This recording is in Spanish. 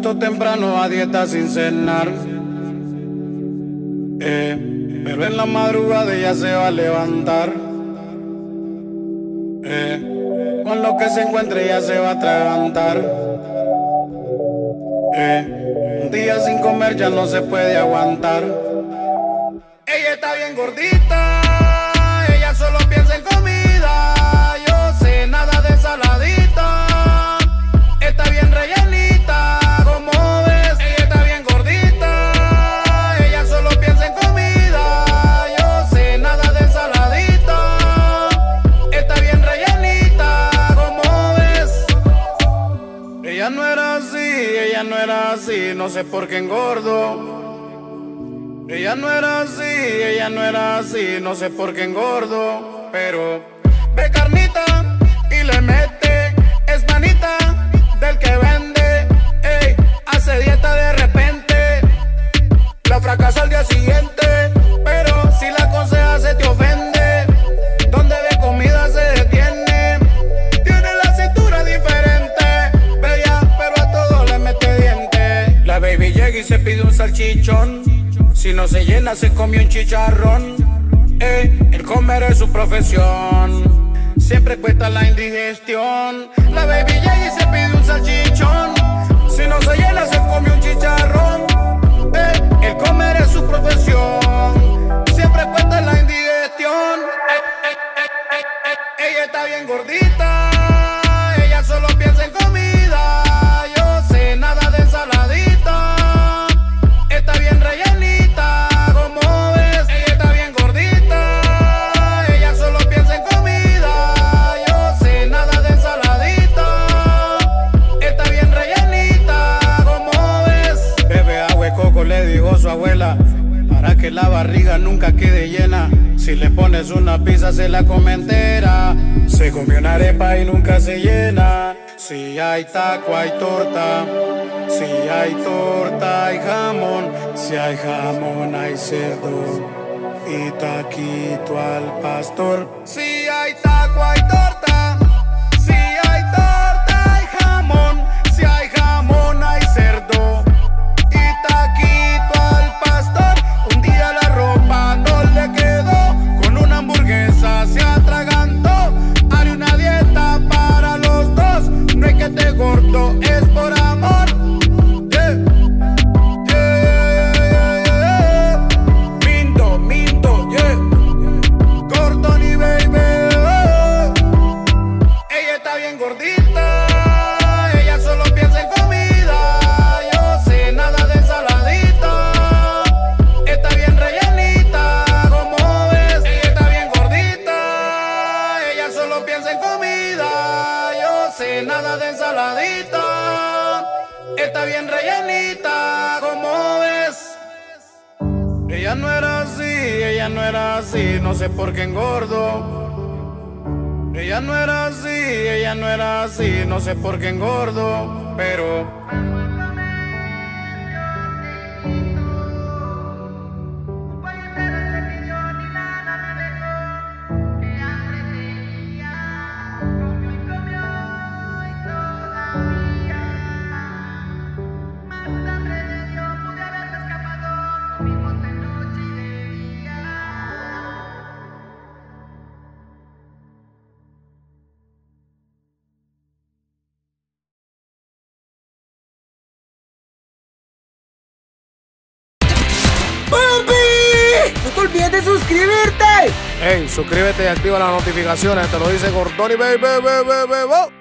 levanto temprano a dieta sin cenar. Pero en la madrugada ella se va a levantar. Con lo que se encuentre ella se va a atragantar. Un día sin comer ya no se puede aguantar. Ella está bien gordita, ella solo piensa en comida. Yo sé nada de ensaladita, está bien rellenita, como ves. Ella está bien gordita, ella solo piensa en comida. Yo sé nada de ensaladita, está bien rellenita, como ves. Ella no era así, no sé por qué engordo. Ella no era así, no sé por qué engordo. Pero ve carnita y le mete, es manita del que vende. Ey, hace dieta de repente, la fracasa al día siguiente. Pero si la aconseja se te ofende, donde ve comida se detiene. Tiene la cintura diferente, bella, pero a todo le mete diente. La baby llega y se pide un salchichón. Si no se llena, se come un chicharrón. El comer es su profesión, siempre cuesta la indigestión. La baby llega y se pide un salchichón. Si no se llena, se come un chicharrón. El comer es su profesión, siempre cuesta la indigestión. Ella está bien gordita, ella solo piensa en comida. Yo sé nada de ensaladita, está bien rellenita, como ves. Ella está bien gordita, ella solo piensa en comida. Yo sé nada de ensaladita, está bien rellenita, como ves. Bebe agua de coco, le dijo su abuela, para que la barriga nunca quede llena. Si le pones una pizza se la come entera. Se comió una arepa y nunca se llena. Si hay taco hay torta, si hay torta hay jamón, si hay jamón hay cerdo y taquito al pastor. Si hay taco hay torta, si hay torta hay jamón, si hay jamón hay cerdo y taquito al pastor. Un día la ropa no le quedó, con una hamburguesa se atragantó. Haré una dieta para los dos, no es que esté gordo, es por amor. Gordita, ella solo piensa en comida. Yo sé nada de ensaladita, está bien rellenita, como ves. Ella está bien gordita, ella solo piensa en comida. Yo sé nada de ensaladita, está bien rellenita, como ves. Ella no era así, no sé por qué engordo. Ella no era así, no sé por qué engordo. Pero ¡No te olvides de suscribirte! hey, suscríbete y activa las notificaciones. Te lo dice Gordoni, baby.